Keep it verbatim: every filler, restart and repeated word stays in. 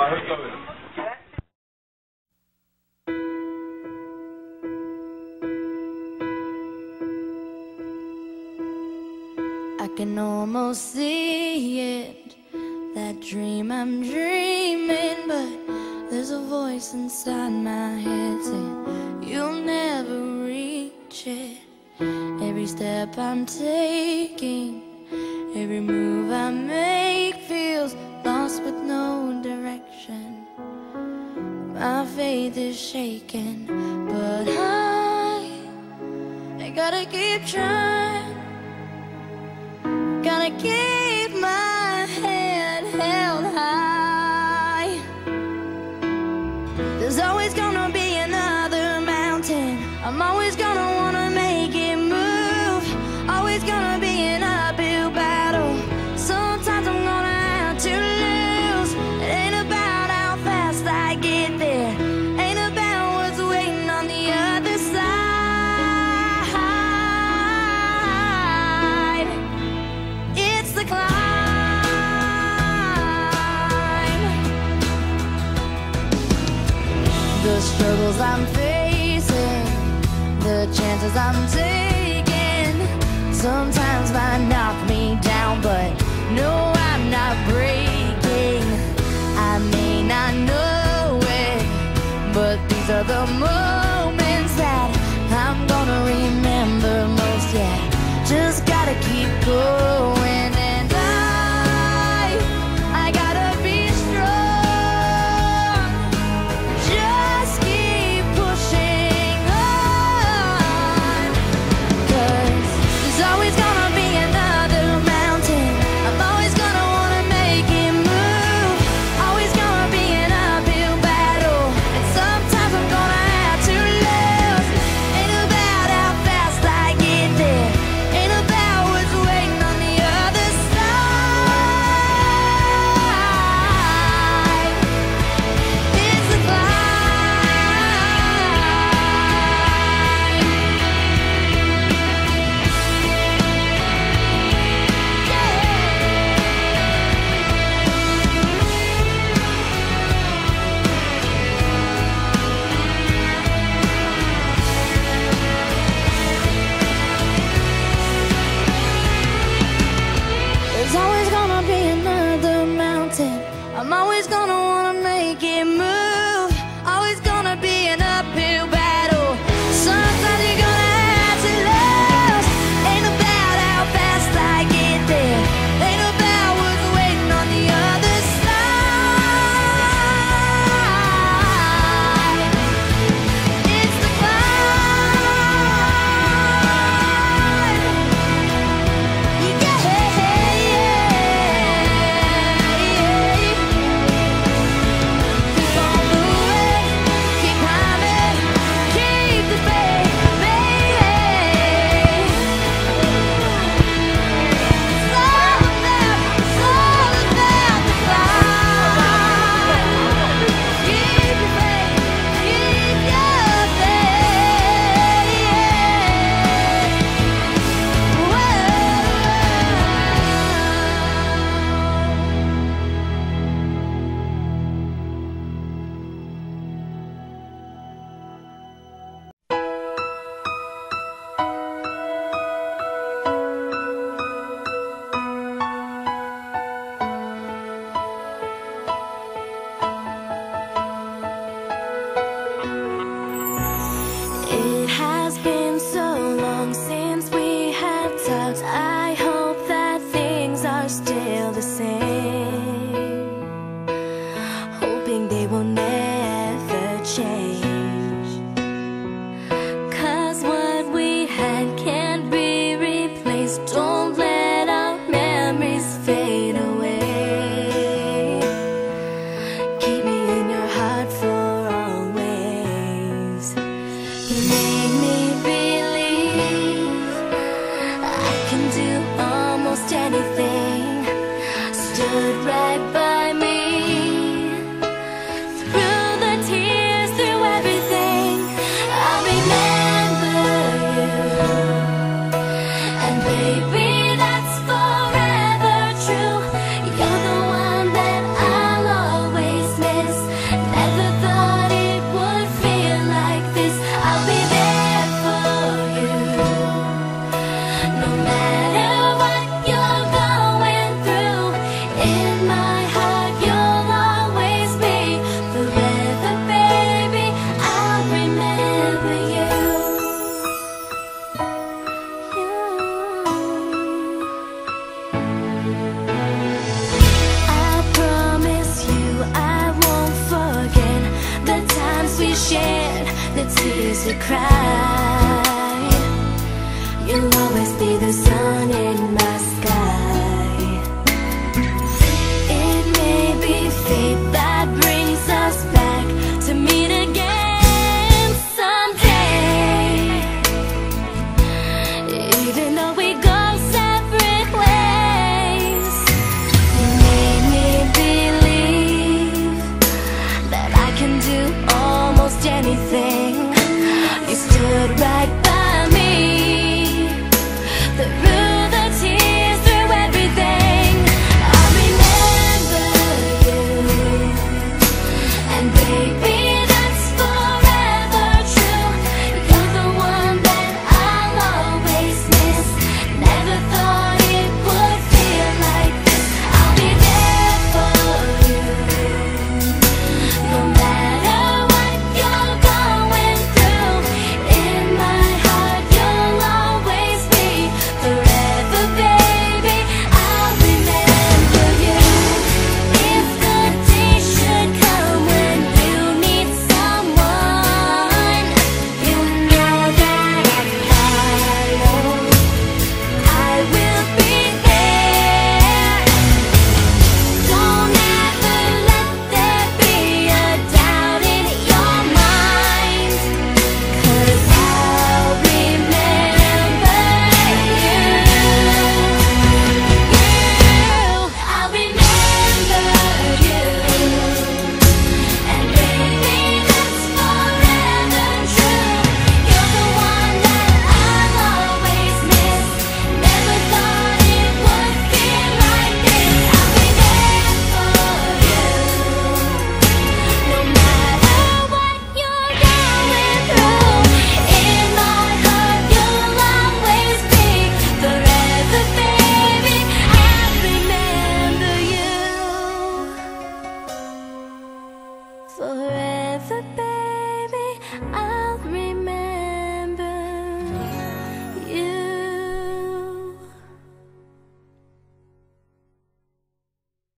here goes. I can almost see it, that dream I'm dreaming, but there's a voice inside my head saying you'll never reach it. Every step I'm taking, every move I make feels lost with no direction. My faith is shaken, but I, I gotta keep trying. Gotta keep my head held high. There's always gonna be another mountain. I'm always gonna wanna make it move. Always gonna be an uphill battle. Sometimes I'm gonna have to lose. It ain't about how fast I get there, ain't about what's waiting on the other side. It's the climb. The struggles I'm facing, the chances I'm taking, sometimes might knock me down, but no, I'm not breaking. I may not know it, but these are the moments that I'm gonna remember most. Yeah, just gotta keep going, and I, I gotta be strong. Just keep pushing on, 'cause there's always gonna be another mountain. I'm always gonna wanna make it move. Always gonna be an uphill battle, and sometimes I'm gonna have to lose. Ain't about how fast I get there, ain't about what's waiting on the other side. It's the There's always gonna be another mountain. I'm always gonna wanna make it move. Always gonna be an uphill battle. Sometimes you're gonna have to lose. Ain't about how fast I get there, ain't about what's waiting on the other side. It's the climb. Yeah, yeah, yeah. Keep on moving, keep climbing, keep the faith, baby. It's all about, it's all about the climb. Keep your faith, keep your faith. Whoa. It has been so long since we have talked. I hope that things are still the same. Hoping they will never change. 'Cause what we had can't be replaced. Don't let our memories fade away. Keep me in your heart for always. You made me believe I can do almost anything. Stood right by me to cry. You'll always be the sun in my sky. It may be fate that brings us back to meet again someday. Even though we go separate ways, you made me believe that I can do almost anything. You stood right by